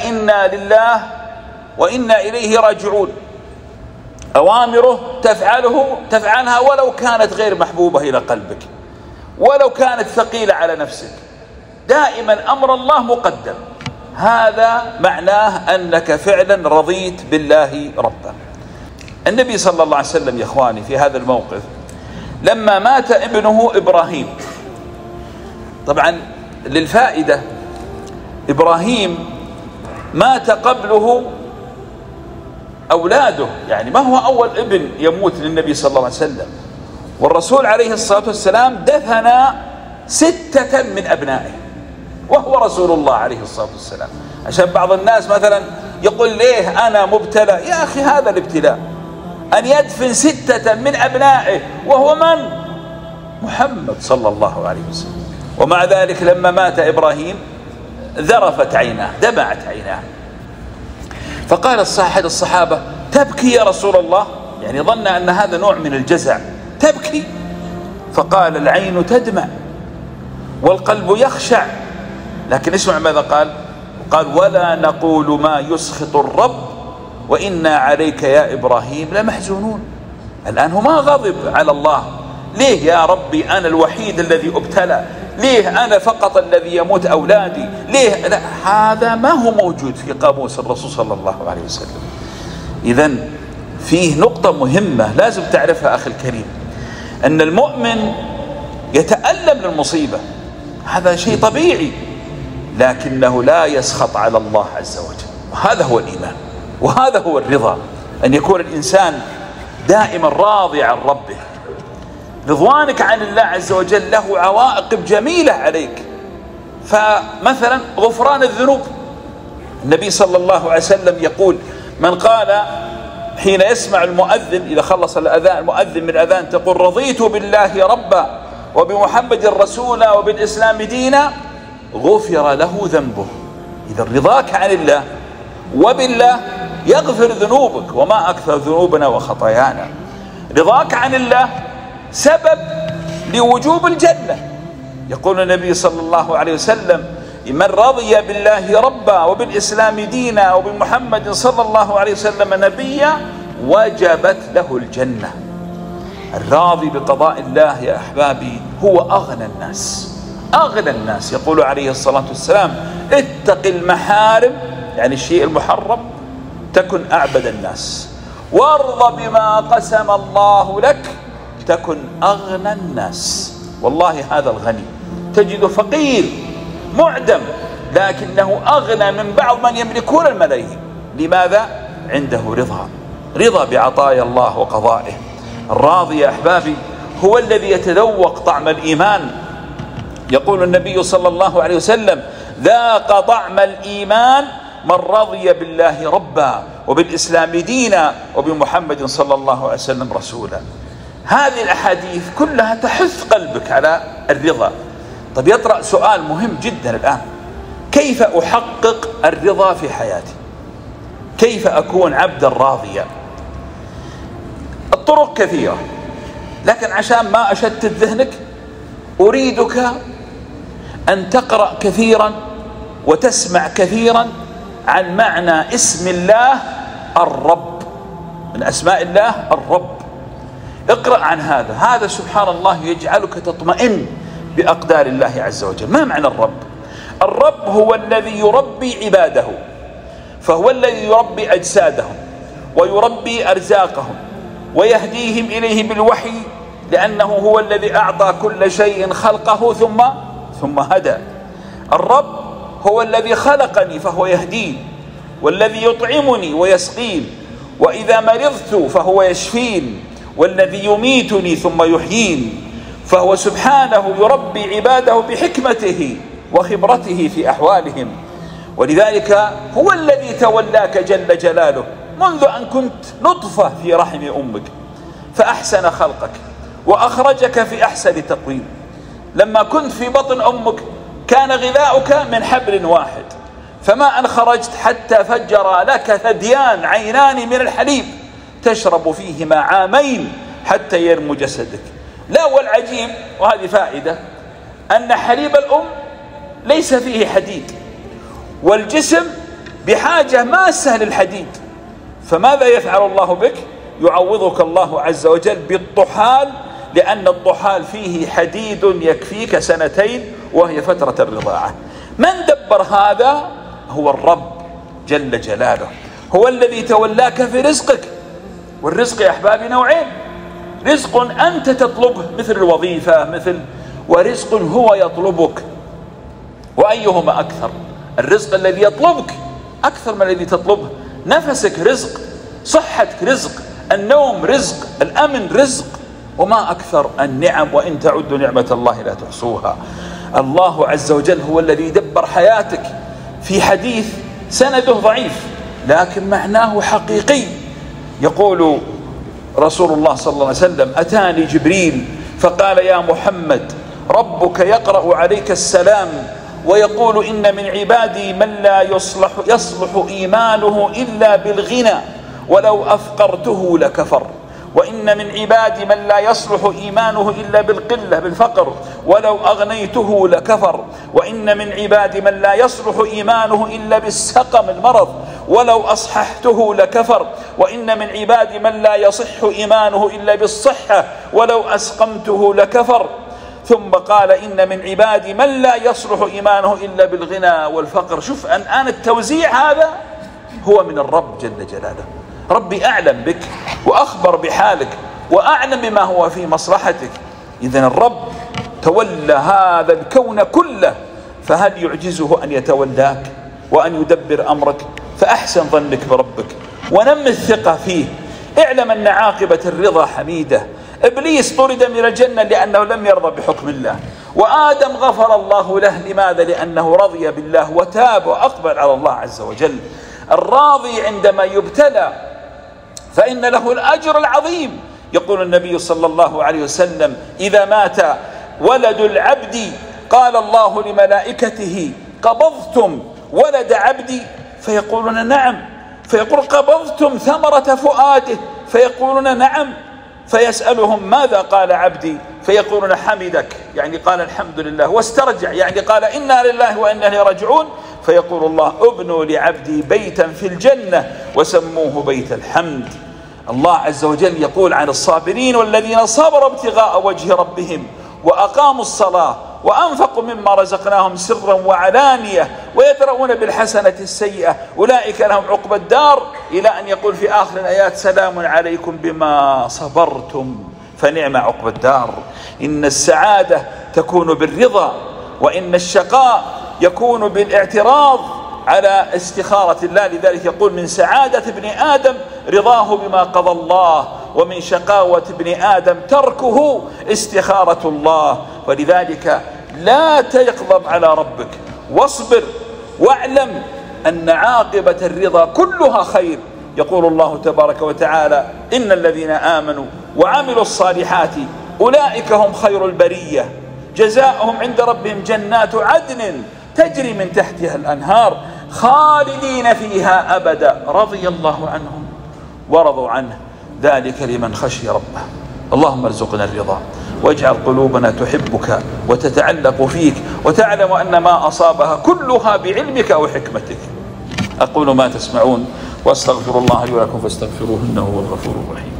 إنا لله وإنا إليه راجعون. أوامره تفعلها ولو كانت غير محبوبة إلى قلبك، ولو كانت ثقيلة على نفسك، دائما أمر الله مقدم. هذا معناه أنك فعلا رضيت بالله ربا. النبي صلى الله عليه وسلم يا إخواني في هذا الموقف لما مات ابنه إبراهيم، طبعا للفائدة إبراهيم مات قبله أولاده، يعني ما هو أول ابن يموت للنبي صلى الله عليه وسلم، والرسول عليه الصلاة والسلام دفن 6 من أبنائه وهو رسول الله عليه الصلاة والسلام. عشان بعض الناس مثلا يقول ليه أنا مبتلى، يا أخي هذا الابتلاء أن يدفن 6 من أبنائه وهو من؟ محمد صلى الله عليه وسلم. ومع ذلك لما مات إبراهيم ذرفت عيناه، دمعت عيناه، فقال أحد الصحابة تبكي يا رسول الله، يعني ظن أن هذا نوع من الجزع، تبكي؟ فقال العين تدمع والقلب يخشع، لكن اسمع ماذا قال ولا نقول ما يسخط الرب وإنا عليك يا إبراهيم لمحزونون. الآن هو ما غضب على الله، ليه يا ربي أنا الوحيد الذي ابتلى، ليه أنا فقط الذي يموت أولادي، ليه؟ لا، هذا ما هو موجود في قاموس الرسول صلى الله عليه وسلم. إذن فيه نقطة مهمة لازم تعرفها أخي الكريم، أن المؤمن يتألم للمصيبة، هذا شيء طبيعي، لكنه لا يسخط على الله عز وجل. وهذا هو الإيمان، وهذا هو الرضا، أن يكون الإنسان دائما راضي عن ربه. رضوانك عن الله عز وجل له عوائق جميلة عليك، فمثلا غفران الذنوب. النبي صلى الله عليه وسلم يقول من قال حين يسمع المؤذن إذا خلص الأذان المؤذن من الأذان تقول رضيت بالله ربا وبمحمد رسولا وبالإسلام دينا غفر له ذنبه. إذا رضاك عن الله وبالله يغفر ذنوبك، وما أكثر ذنوبنا وخطايانا. رضاك عن الله سبب لوجوب الجنة. يقول النبي صلى الله عليه وسلم من رضي بالله ربا وبالإسلام دينا وبمحمد صلى الله عليه وسلم نبيا وجبت له الجنة. الراضي بقضاء الله يا أحبابي هو أغنى الناس، أغنى الناس. يقول عليه الصلاة والسلام اتق المحارم، يعني الشيء المحرم، تكن أعبد الناس، وارض بما قسم الله لك تكن أغنى الناس. والله هذا الغني تجد فقير معدم لكنه أغنى من بعض من يملكون الملايين. لماذا؟ عنده رضا بعطايا الله وقضائه. الراضي يا أحبابي هو الذي يتذوق طعم الإيمان. يقول النبي صلى الله عليه وسلم ذاق طعم الإيمان من رضي بالله ربا وبالإسلام دينا وبمحمد صلى الله عليه وسلم رسولا. هذه الأحاديث كلها تحث قلبك على الرضا. طب يطرأ سؤال مهم جدا الآن، كيف أحقق الرضا في حياتي؟ كيف أكون عبدا راضيا؟ الطرق كثيرة، لكن عشان ما أشتت ذهنك أريدك أن تقرأ كثيرا وتسمع كثيرا عن معنى اسم الله الرب. من أسماء الله الرب، اقرأ عن هذا سبحان الله يجعلك تطمئن بأقدار الله عز وجل. ما معنى الرب؟ الرب هو الذي يربي عباده، فهو الذي يربي أجسادهم ويربي أرزاقهم ويهديهم إليه بالوحي، لأنه هو الذي أعطى كل شيء خلقه ثم هدى. الرب هو الذي خلقني فهو يهدين، والذي يطعمني ويسقين، وإذا مرضت فهو يشفين، والذي يميتني ثم يحيين. فهو سبحانه يربي عباده بحكمته وخبرته في أحوالهم. ولذلك هو الذي تولاك جل جلاله منذ أن كنت نطفة في رحم أمك فأحسن خلقك وأخرجك في أحسن تقويم. لما كنت في بطن أمك كان غذاؤك من حبل واحد، فما أن خرجت حتى فجر لك ثديان عينان من الحليب تشرب فيهما عامين حتى يرمو جسدك. لا، والعجيب وهذه فائدة أن حليب الأم ليس فيه حديد، والجسم بحاجة ماسة للحديد، فماذا يفعل الله بك؟ يعوضك الله عز وجل بالطحال، لأن الطحال فيه حديد يكفيك سنتين وهي فترة الرضاعة. من دبر هذا؟ هو الرب جل جلاله، هو الذي تولاك في رزقك. والرزق يا أحبابي نوعين: رزق أنت تطلبه مثل الوظيفة ورزق هو يطلبك. وأيهما أكثر؟ الرزق الذي يطلبك أكثر من الذي تطلبه. نفسك رزق، صحتك رزق، النوم رزق، الأمن رزق، وما أكثر النعم، وإن تعدوا نعمة الله لا تحصوها. الله عز وجل هو الذي يدبر حياتك. في حديث سنده ضعيف لكن معناه حقيقي، يقول رسول الله صلى الله عليه وسلم: أتاني جبريل فقال: يا محمد، ربك يقرأ عليك السلام ويقول: إن من عبادي من لا يصلح إيمانه إلا بالغنى ولو أفقرته لكفر، وإن من عبادي من لا يصلح إيمانه إلا بالقلة بالفقر ولو أغنيته لكفر، وإن من عبادي من لا يصلح إيمانه إلا بالسقم المرض ولو أصححته لكفر، وإن من عبادي من لا يصح إيمانه إلا بالصحة ولو أسقمته لكفر. ثم قال: إن من عبادي من لا يصلح إيمانه إلا بالغنى والفقر. شوف الآن التوزيع هذا هو من الرب جل جلاله. ربي أعلم بك وأخبر بحالك وأعلم بما هو في مصلحتك. إذن الرب تولى هذا الكون كله، فهل يعجزه أن يتولاك وأن يدبر أمرك؟ فأحسن ظنك بربك ونم الثقة فيه. اعلم أن عاقبة الرضا حميدة. إبليس طرد من الجنة لأنه لم يرضى بحكم الله، وآدم غفر الله له. لماذا؟ لأنه رضي بالله وتاب وأقبل على الله عز وجل. الراضي عندما يبتلى فإن له الأجر العظيم. يقول النبي صلى الله عليه وسلم: إذا مات ولد العبد قال الله لملائكته: قبضتم ولد عبدي؟ فيقولون: نعم. فيقول: قبضتم ثمرة فؤاده؟ فيقولون: نعم. فيسألهم: ماذا قال عبدي؟ فيقولون: حمدك، يعني قال الحمد لله، واسترجع، يعني قال إنا لله وإنا إليه راجعون. فيقول الله: ابنوا لعبدي بيتا في الجنة وسموه بيت الحمد. الله عز وجل يقول عن الصابرين: والذين صبروا ابتغاء وجه ربهم وأقاموا الصلاة وأنفقوا مما رزقناهم سرا وعلانية ويدرؤون بالحسنة السيئة أولئك لهم عقبى الدار، إلى أن يقول في آخر الآيات: سلام عليكم بما صبرتم فنعم عقبى الدار. إن السعادة تكون بالرضا، وإن الشقاء يكون بالاعتراض على استخارة الله. لذلك يقول: من سعادة ابن آدم رضاه بما قضى الله، ومن شقاوة ابن آدم تركه استخارة الله. ولذلك لا تغضب على ربك، واصبر، واعلم أن عاقبة الرضا كلها خير. يقول الله تبارك وتعالى: إن الذين آمنوا وعملوا الصالحات أولئك هم خير البرية، جزاؤهم عند ربهم جنات عدن تجري من تحتها الأنهار خالدين فيها أبدا، رضي الله عنهم ورضوا عنه، ذلك لمن خشي ربه. اللهم ارزقنا الرضا، واجعل قلوبنا تحبك وتتعلق فيك، وتعلم أن ما أصابها كلها بعلمك وحكمتك. أقول ما تسمعون، واستغفر الله لي ولكم فاستغفروه إنه هو الغفور الرحيم.